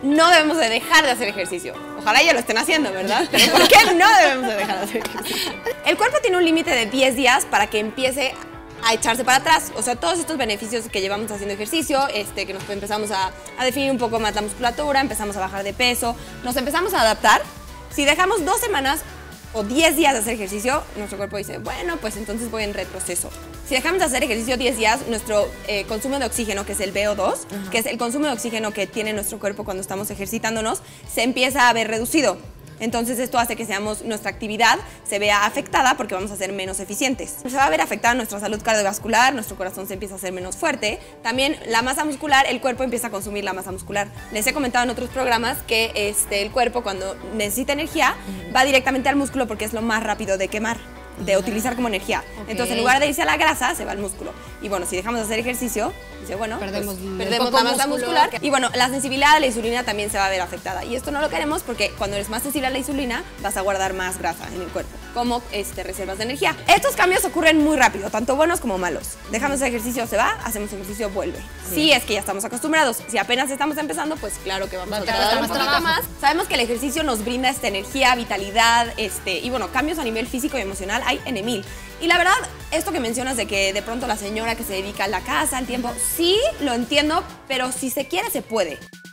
no debemos de dejar de hacer ejercicio. Ojalá ya lo estén haciendo, ¿verdad? Pero ¿por qué no debemos de dejar de hacer ejercicio? El cuerpo tiene un límite de 10 días para que empiece a echarse para atrás. O sea, todos estos beneficios que llevamos haciendo ejercicio, que nos empezamos a definir un poco más la musculatura, empezamos a bajar de peso, nos empezamos a adaptar. Si dejamos 2 semanas o 10 días de hacer ejercicio, nuestro cuerpo dice, bueno, pues entonces voy en retroceso. Si dejamos de hacer ejercicio 10 días, nuestro consumo de oxígeno, que es el VO2, que es el consumo de oxígeno que tiene nuestro cuerpo cuando estamos ejercitándonos, se empieza a ver reducido. Entonces esto hace que nuestra actividad se vea afectada porque vamos a ser menos eficientes. Se va a ver afectada nuestra salud cardiovascular, nuestro corazón se empieza a hacer menos fuerte. También la masa muscular, el cuerpo empieza a consumir la masa muscular. Les he comentado en otros programas que el cuerpo cuando necesita energía va directamente al músculo porque es lo más rápido de quemar, de utilizar como energía. Entonces en lugar de irse a la grasa, se va al músculo. Y bueno, si dejamos de hacer ejercicio, dice, bueno, perdemos la masa muscular. Y bueno, la sensibilidad a la insulina también se va a ver afectada. Y esto no lo queremos porque cuando eres más sensible a la insulina, vas a guardar más grasa en el cuerpo, como reservas de energía. Estos cambios ocurren muy rápido, tanto buenos como malos. Dejamos de hacer ejercicio, se va, hacemos ejercicio, vuelve. Sí, es que ya estamos acostumbrados. Si apenas estamos empezando, pues claro que vamos a tardar un poquito más. Sabemos que el ejercicio nos brinda esta energía, vitalidad, y bueno, cambios a nivel físico y emocional hay en mil. Y la verdad, esto que mencionas de que de pronto la señora que se dedica a la casa, al tiempo, sí lo entiendo, pero si se quiere, se puede.